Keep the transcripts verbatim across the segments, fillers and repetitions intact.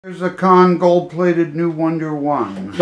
Here's a Conn gold-plated New Wonder one.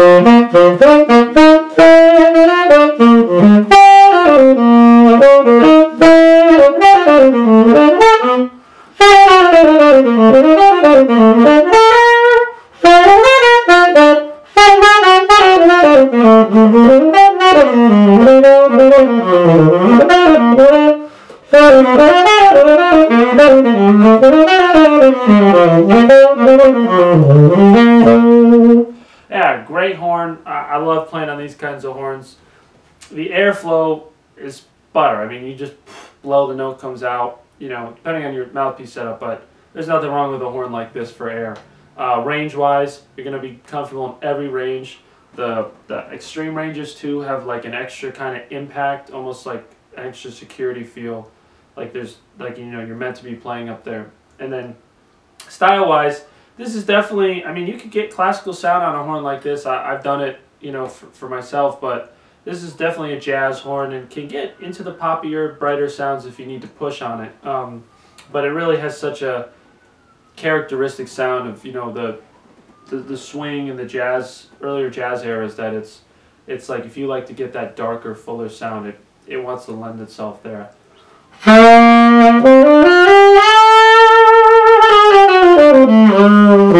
Yeah, great horn. I, I love playing on these kinds of horns. The airflow is butter. I mean, you just blow, the note comes out, you know, depending on your mouthpiece setup, but there's nothing wrong with a horn like this for air. Uh, range-wise, you're going to be comfortable in every range. The, the extreme ranges, too, have like an extra kind of impact, almost like an extra security feel. Like there's, like, you know, you're meant to be playing up there. And then style-wise, this is definitely, I mean, you could get classical sound on a horn like this. I, I've done it, you know, for, for myself, but this is definitely a jazz horn and can get into the poppier, brighter sounds if you need to push on it. Um, but it really has such a characteristic sound of, you know, the, the the swing and the jazz, earlier jazz eras, that it's it's like if you like to get that darker, fuller sound, it, it wants to lend itself there. Thank you.